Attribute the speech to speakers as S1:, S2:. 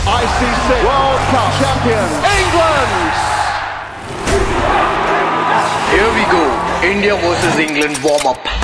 S1: ICC World Cup champions, England!
S2: Here we go, India versus England warm-up.